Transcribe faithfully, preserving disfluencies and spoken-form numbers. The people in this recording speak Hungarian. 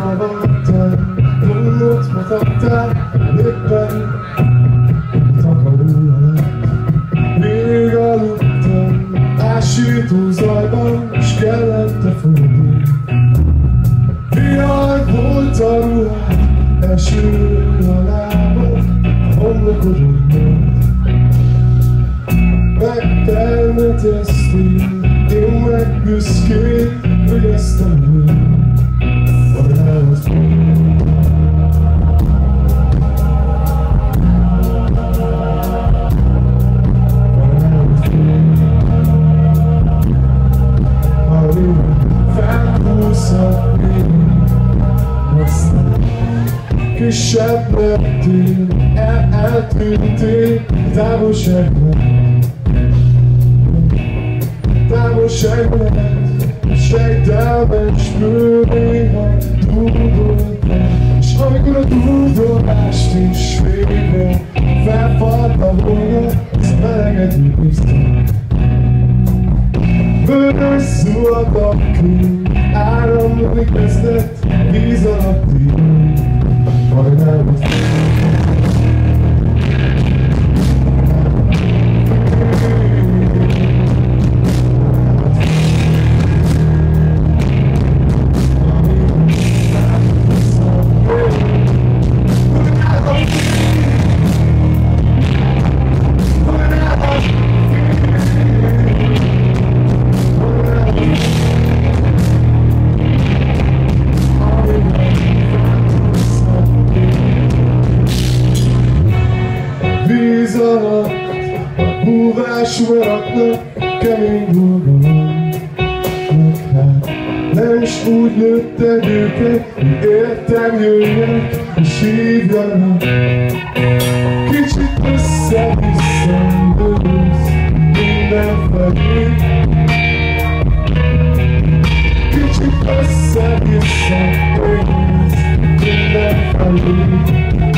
Elvadtál, vonót mutattál, éppen takaró alatt. Még aludtam, ásító zajban, s kellett a fordulni. Vihar volt a ruhád, eső a lábad, a homlokodon volt. Megtermeteztél, én meg büszkén, hogy ezt a nőt magához fogom. Felhúzhat én, aztán kisebb lettél, el eltűntél távolságban. Távolságban, sejtelmen, s néha dúdoltál. S amikor a dúdolást is végre felfalta volna, ez melegedő biztos. Vörös zuhad a kő, áramlani kezdett, víz alatti hajnalban. Víz alatt a búvás maradnak, kemény dolga van. Hát nem is úgy lőtted őket, hogy értem jöjjenek és hívjanak. Kicsit össze-vissza dőlsz mindenfelé. Kicsit össze-vissza dőlsz mindenfelé.